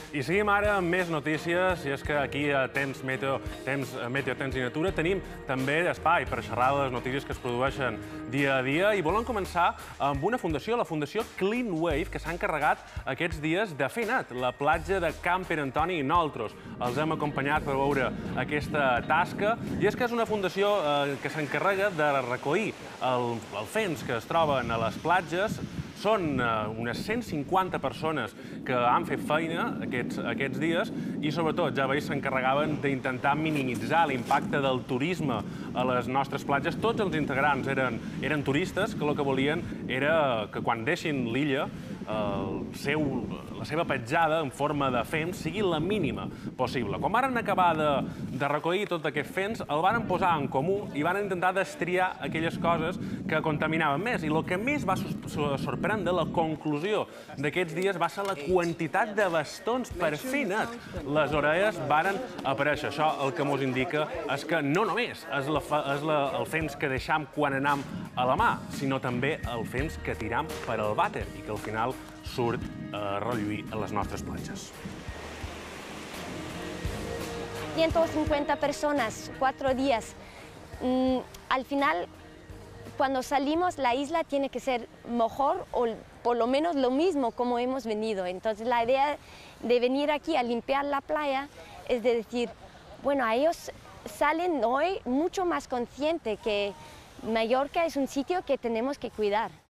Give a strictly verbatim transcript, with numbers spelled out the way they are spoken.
I seguim ara amb més notícies, i és que aquí a Temps Meteo, Temps, Meteo, Temps i Natura tenim també espai per xerrar de les notícies que es produeixen dia a dia, i volem començar amb una fundació, la Fundació Cleanwave, que s'ha encarregat aquests dies de fer net la platja de Camp Pere Antoni i Noltros. Els hem acompanyat per veure aquesta tasca, i és que és una fundació eh, que s'encarrega de recollir el, el fens que es troben a les platges. Són unes cent cinquanta persones que han fet feina aquests, aquests dies i, sobretot, ja veus, s'encarregaven d'intentar minimitzar l'impacte del turisme a les nostres platges. Tots els integrants eren, eren turistes que el que volien era que quan deixin l'illa el seu, la seva petjada en forma de fens sigui la mínima possible. Quan van acabar de, de recollir tot aquest fens, el van posar en comú i van intentar destriar aquelles coses que contaminaven més. I el que més va sorprendre, la conclusió d'aquests dies, va ser la quantitat de bastons per fer net. Les orelles varen aparèixer. Això el que ens indica és que no només és, la, és la, el fens que deixam quan anam a la mà, sinó també el fens que tiram per al vàter i que al final surt a relluir a les nostres platges. ciento cincuenta personas, cuatro días. Mm, al final, cuando salimos, la isla tiene que ser mejor o por lo menos lo mismo como hemos venido. Entonces, la idea de venir aquí a limpiar la playa es de decir, bueno, a ellos salen hoy mucho más conscientes que Mallorca es un sitio que tenemos que cuidar.